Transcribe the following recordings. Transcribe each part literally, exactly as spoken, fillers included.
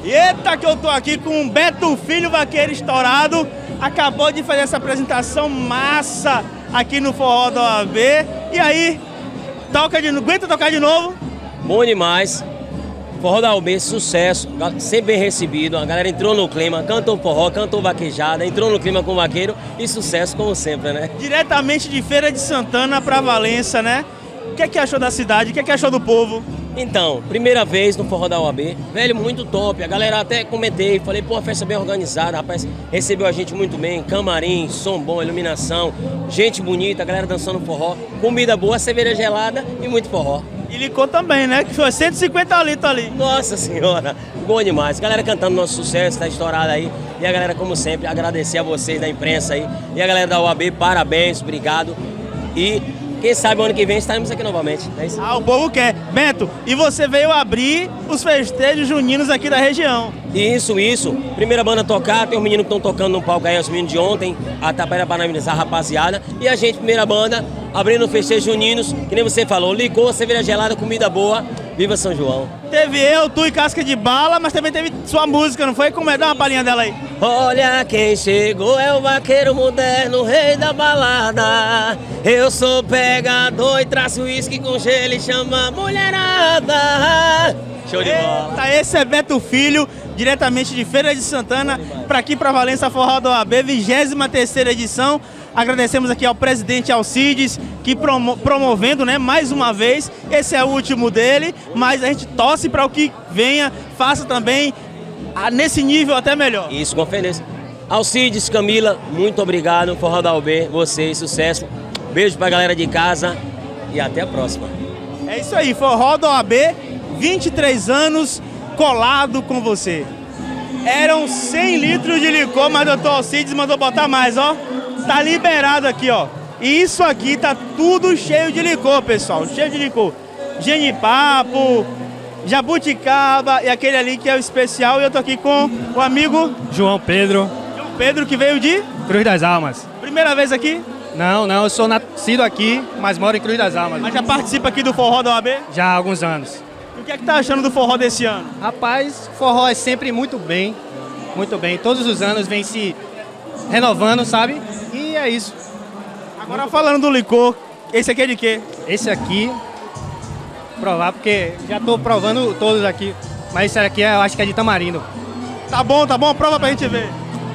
Eita que eu tô aqui com o Beto Filho, vaqueiro estourado. Acabou de fazer essa apresentação massa aqui no Forró da O A B. E aí, toca de, aguenta tocar de novo? Bom demais. Forró da O A B, sucesso, sempre bem recebido. A galera entrou no clima, cantou forró, cantou vaquejada, entrou no clima com o vaqueiro e sucesso como sempre, né? Diretamente de Feira de Santana para Valença, né? O que é que achou da cidade? O que é que achou do povo? Então, primeira vez no Forró da O A B, velho, muito top. A galera até comentei, falei, pô, a festa bem organizada, rapaz, recebeu a gente muito bem, camarim, som bom, iluminação, gente bonita, a galera dançando forró, comida boa, cerveja gelada e muito forró. E licou também, né? Que foi cento e cinquenta litros ali. Nossa senhora, bom demais. Galera cantando nosso sucesso, tá estourado aí. E a galera, como sempre, agradecer a vocês da imprensa aí. E a galera da O A B, parabéns, obrigado. E quem sabe o ano que vem estaremos aqui novamente. É isso? Ah, o povo quer. Bento, e você veio abrir os festejos juninos aqui da região. Isso, isso. Primeira banda a tocar, tem os meninos que estão tocando no palco aí, os meninos de ontem, a tapera para analisar a rapaziada. E a gente, primeira banda, abrindo festejos juninos, que nem você falou, licor, cerveja gelada, comida boa. Viva São João. Teve eu, tu e Casca de Bala, mas também teve sua música, não foi? Como é? Dá uma palhinha dela aí. Olha quem chegou, é o vaqueiro moderno, rei da balada. Eu sou pegador e traço uísque com gelo e chama mulherada. Show de bola. Eita, esse é Beto Filho, diretamente de Feira de Santana, para aqui para Valença, Forró da O A B, vigésima terceira edição. Agradecemos aqui ao presidente Alcides, que promo promovendo, né, mais uma vez. Esse é o último dele, mas a gente torce para o que venha, faça também a, nesse nível até melhor. Isso, com certeza. Alcides, Camila, muito obrigado. Forró da O A B, vocês, sucesso. Beijo pra galera de casa e até a próxima. É isso aí, Forró da O A B, vinte e três anos colado com você. Eram cem litros de licor, mas o doutor Alcides mandou botar mais, ó. Tá liberado aqui, ó. E isso aqui tá tudo cheio de licor, pessoal. Cheio de licor. Genipapo, jabuticaba e aquele ali que é o especial. E eu tô aqui com o amigo João Pedro. João Pedro, que veio de Cruz das Almas. Primeira vez aqui? Não, não, eu sou nascido aqui, mas moro em Cruz das Almas. Mas já participa aqui do Forró da O A B? Já há alguns anos. E o que é que tá achando do forró desse ano? Rapaz, forró é sempre muito bem, muito bem. Todos os anos vem se renovando, sabe? E é isso. Agora falando do licor, esse aqui é de quê? Esse aqui, provar, porque já tô provando todos aqui. Mas esse aqui eu acho que é de tamarindo. Tá bom, tá bom, prova pra gente ver.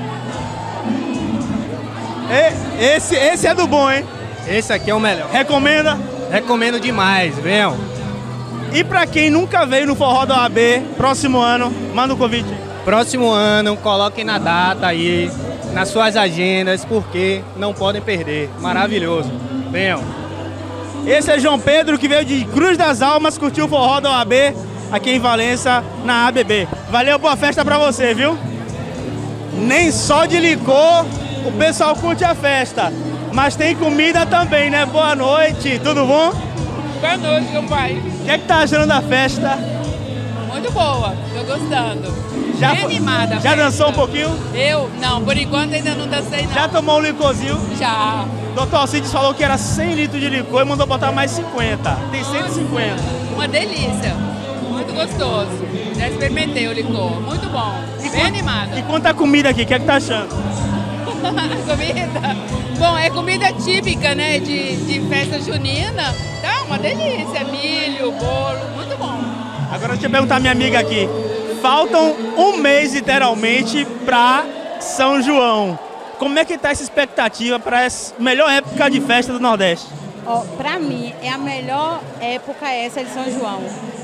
E, esse, esse é do bom, hein? Esse aqui é o melhor. Recomenda? Recomendo demais, venham. E pra quem nunca veio no Forró da O A B, próximo ano, manda um convite. Próximo ano, coloquem na data aí, nas suas agendas, porque não podem perder. Maravilhoso. Venham. Esse é João Pedro, que veio de Cruz das Almas, curtiu o Forró da O A B, aqui em Valença, na A B B. Valeu, boa festa pra você, viu? Nem só de licor o pessoal curte a festa, mas tem comida também, né? Boa noite, tudo bom? Boa noite, compadre. O que é que tá achando da festa? Muito boa, tô gostando. Já, Bem animada. Já dançou um pouquinho? Eu? Não, por enquanto ainda não dancei não. Já tomou um licorzinho? Já. doutor Alcides falou que era cem litros de licor e mandou botar mais cinquenta. Tem cento e cinquenta. Uma delícia. Muito gostoso. Já experimentei o licor. Muito bom. E Bem quant... animada. E quanto a comida aqui, o que é que tá achando? Comida? Bom, é comida típica, né, de, de festa junina. Tá uma delícia. Milho, bolo, muito bom. Agora deixa eu perguntar a minha amiga aqui. Faltam um mês, literalmente, para São João. Como é que tá essa expectativa para essa melhor época de festa do Nordeste? Oh, para mim, é a melhor época essa de São João.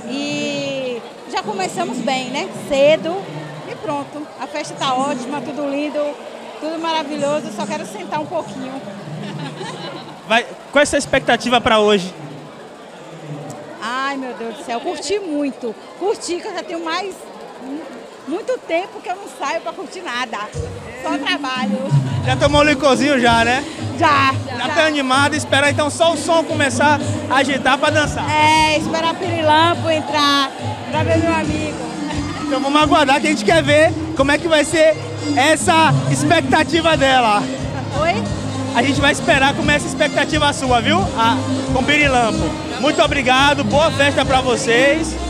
E já começamos bem, né? Cedo e pronto. A festa tá ótima, tudo lindo, tudo maravilhoso. Só quero sentar um pouquinho. Vai, qual é essa expectativa para hoje? Ai, meu Deus do céu, curti muito. Curti, que eu já tenho mais... muito tempo que eu não saio pra curtir nada. Só trabalho. Já tomou um licorzinho já, né? Já. Já, já tá animado, esperar então só o som começar a agitar pra dançar. É, esperar Pirilampo entrar pra ver meu amigo. Então vamos aguardar que a gente quer ver como é que vai ser essa expectativa dela. Oi? A gente vai esperar como é essa expectativa sua, viu? Ah, com Pirilampo. Muito obrigado, boa festa pra vocês.